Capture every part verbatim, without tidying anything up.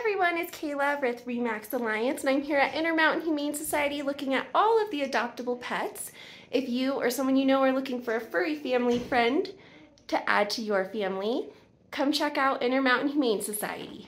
everyone, it's Kayla with Remax Alliance, and I'm here at Intermountain Humane Society looking at all of the adoptable pets. If you or someone you know are looking for a furry family friend to add to your family, come check out Intermountain Humane Society.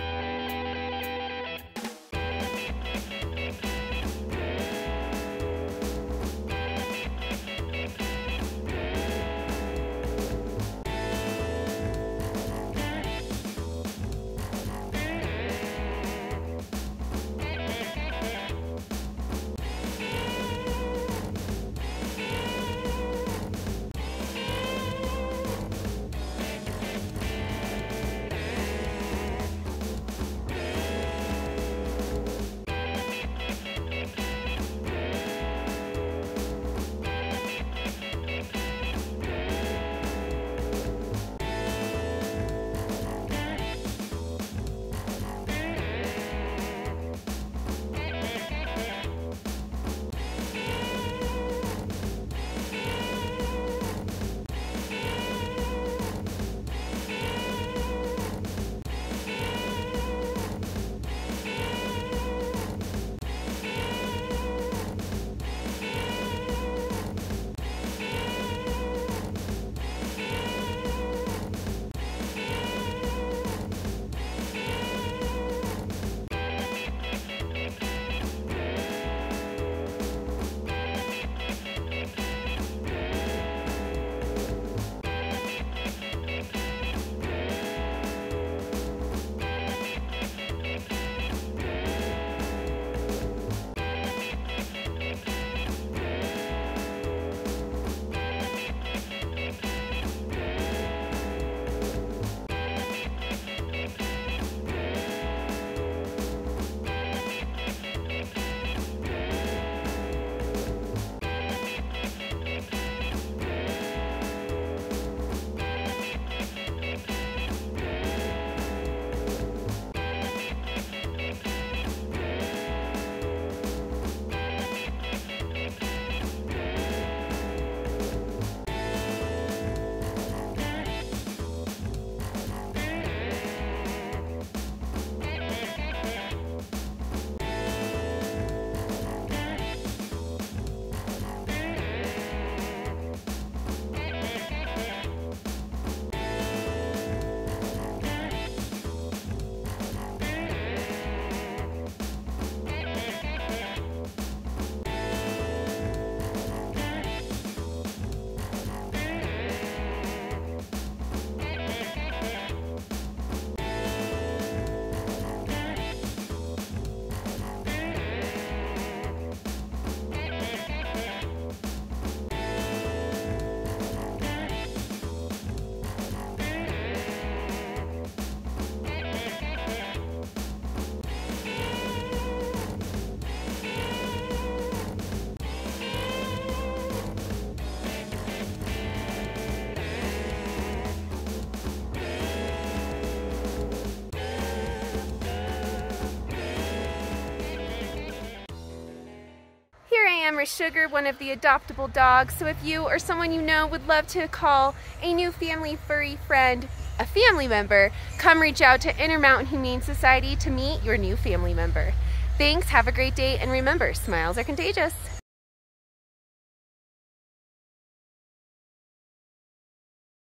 Here I am with Sugar, one of the adoptable dogs. So if you or someone you know would love to call a new family furry friend a family member, come reach out to Intermountain Humane Society to meet your new family member. Thanks, have a great day, and remember, smiles are contagious.